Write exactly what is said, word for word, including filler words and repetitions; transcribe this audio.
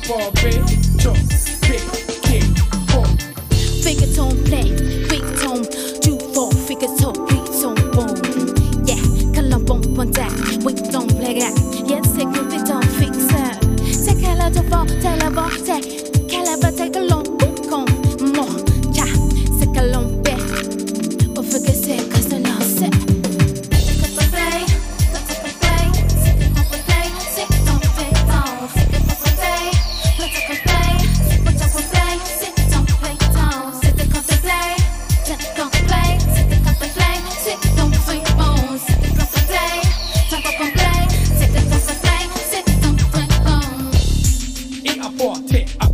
for big, chop, big, kick, boom. Figure tone play, quick tone, two four, figure tone, quick tone, boom. Yeah, color bomb one that, we don't play that. Yes, it could be done, fix it. Say color to fall, tell a box, take, caliber, take a long, boom, come, more, cha, sick a long bit. But figure say, cause the love set. Apporter,